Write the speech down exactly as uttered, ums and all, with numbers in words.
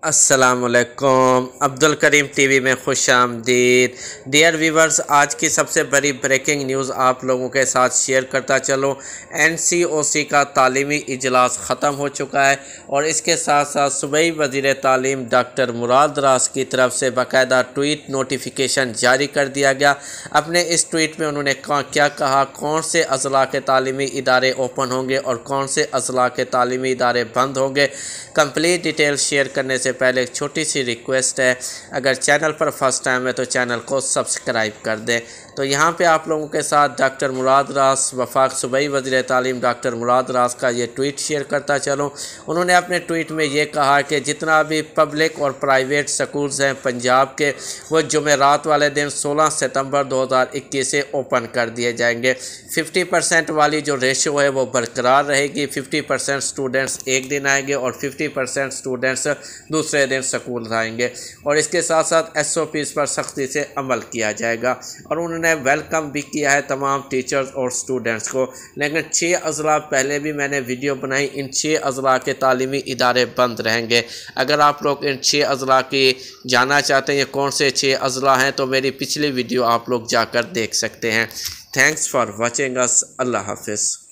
السلام علیکم، Abdul Karim T V میں خوش آمدید۔ ڈیئر ویورز، آج کی سب سے بڑی بریکنگ نیوز آپ لوگوں کے ساتھ شیئر کرتا چلوں۔ این سی او سی کا تعلیمی اجلاس ختم ہو چکا ہے اور اس کے ساتھ ساتھ صوبائی وزیر تعلیم ڈاکٹر مراد راس کی طرف سے باقاعدہ ٹویٹ نوٹیفیکیشن جاری کر دیا گیا۔ اپنے اس ٹویٹ میں انہوں نے کیا کہا، کون سے اضلاع کے تعلیمی ادارے اوپن ہوں گے اور کون سے اضلاع کے تعلیمی ادارے بند ہوں گے، کمپلیٹ ڈیٹیل شیئر کرنے سے پہلے ایک چھوٹی سی ریکویسٹ ہے، اگر چینل پر فرسٹ ٹائم ہے تو چینل کو سبسکرائب کر دیں۔ تو یہاں پہ آپ لوگوں کے ساتھ ڈاکٹر مراد راس، وفاق صوبائی وزیر تعلیم ڈاکٹر مراد راس کا یہ ٹویٹ شیئر کرتا چلوں۔ انہوں نے اپنے ٹویٹ میں یہ کہا کہ جتنا بھی پبلک اور پرائیویٹ سکولز ہیں پنجاب کے، وہ جمعرات والے دن سولہ ستمبر دو ہزار اکیس سے اوپن کر دیے جائیں گے۔ ففٹی پرسنٹ والی جو ریشو ہے وہ برقرار رہے گی، ففٹی پرسنٹ سٹوڈنٹس ایک دن آئیں گے اور ففٹی پرسنٹ سٹوڈنٹس دوسرے دن سکول آئیں گے، اور اس کے ساتھ ساتھ ایس او پیز پر سختی سے عمل کیا جائے گا۔ اور انہوں نے ویلکم بھی کیا ہے تمام ٹیچرز اور سٹوڈنٹس کو۔ لیکن چھ اضلاع پہلے بھی میں نے ویڈیو بنائی، ان چھ اضلاع کے تعلیمی ادارے بند رہیں گے۔ اگر آپ لوگ ان چھ اضلاع کی جاننا چاہتے ہیں یہ کون سے چھ اضلاع ہیں تو میری پچھلی ویڈیو آپ لوگ جا کر دیکھ سکتے ہیں۔ Thanks for watching us. اللہ حافظ۔